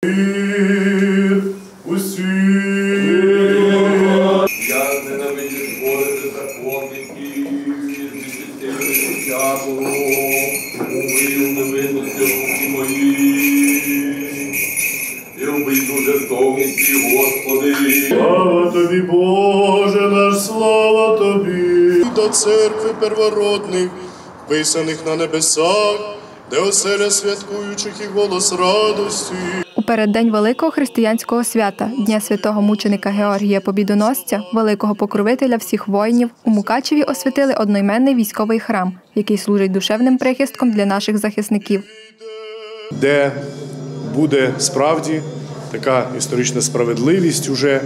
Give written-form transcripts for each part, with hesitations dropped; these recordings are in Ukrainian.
Я ненавидів творити законників, десятилетів дьяволу, убив невинності руки мої, і вбив жертовниці, Господи. Слава Тобі, Боже наш, слава Тобі! До церкви первородних, писаних на небесах, де оселя святкуючих і голос радості. У переддень великого християнського свята – Дня святого мученика Георгія Побідоносця, великого покровителя всіх воїнів, у Мукачеві освятили одноіменний військовий храм, який служить душевним прихистком для наших захисників. Де буде справді така історична справедливість уже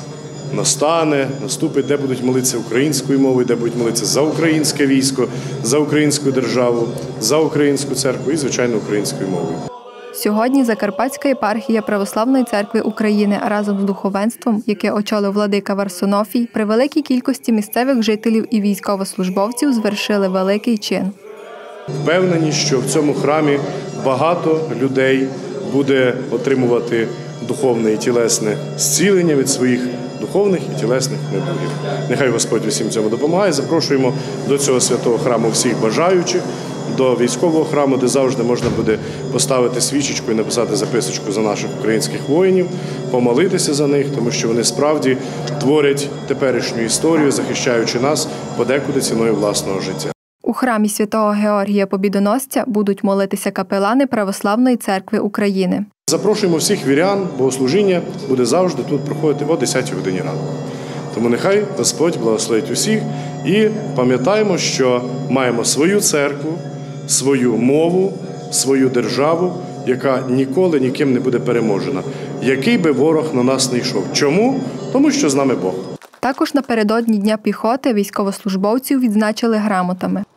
наступить, де будуть молитися українською мовою, де будуть молитися за українське військо, за українську державу, за українську церкву і, звичайно, українською мовою. Сьогодні Закарпатська єпархія Православної церкви України разом з духовенством, яке очолив владика Варсонофій, при великій кількості місцевих жителів і військовослужбовців звершили великий чин. Впевнені, що в цьому храмі багато людей буде отримувати духовне і тілесне зцілення від своїх духовних і тілесних недугів. Нехай Господь усім цьому допомагає. Запрошуємо до цього святого храму всіх бажаючих, до військового храму, де завжди можна буде поставити свічечку і написати записочку за наших українських воїнів, помолитися за них, тому що вони справді творять теперішню історію, захищаючи нас подекуди ціною власного життя. У храмі святого Георгія Побідоносця будуть молитися капелани Православної церкви України. Запрошуємо всіх вірян, богослужіння буде завжди тут проходити о 10 годині ранку. Тому нехай Господь благословить усіх і пам'ятаємо, що маємо свою церкву, свою мову, свою державу, яка ніколи ніким не буде переможена. Який би ворог на нас не йшов. Чому? Тому що з нами Бог. Також напередодні Дня піхоти військовослужбовців відзначили грамотами.